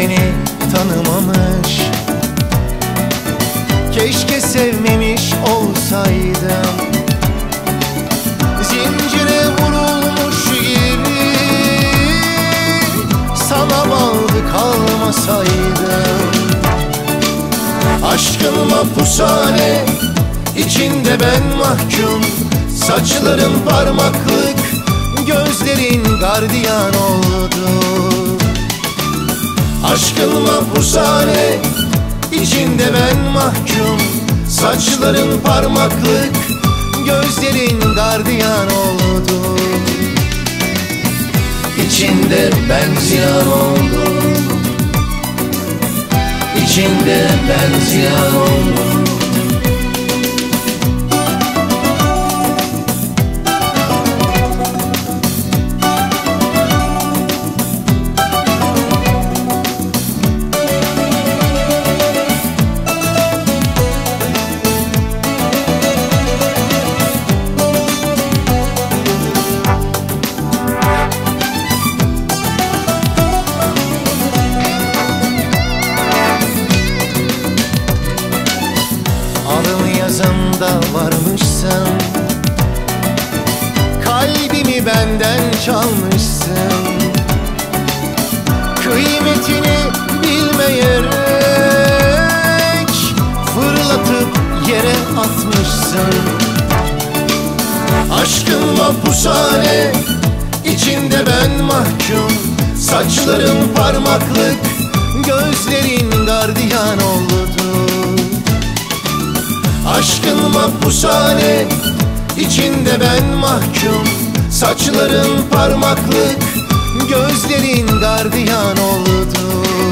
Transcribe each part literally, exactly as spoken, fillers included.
beni tanımamış. Keşke sevmemiş olsaydım, zincire vurulmuş gibi sana bağlı kalmasaydım. Aşkın mapushane, içinde ben mahkum. Saçların parmaklık, gözlerin gardiyan oldu. Aşkın mapushane, içinde ben mahkum. Saçların parmaklık, gözlerin gardiyan oldu. İçinde ben ziyan oldum, İçinde ben ziyan oldum. Yazımda varmışsın, kalbimi benden çalmışsın. Kıymetini bilmeyerek fırlatıp yere atmışsın. Aşkın mapushane, içinde ben mahkum. Saçların parmaklık, gözlerin gardiyan oldu. Aşkın mapushane, içinde ben mahkum. Saçların parmaklık, gözlerin gardiyan oldu.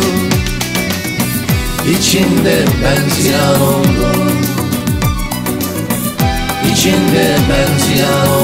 İçinde ben ziyan oldum, İçinde ben ziyan oldum.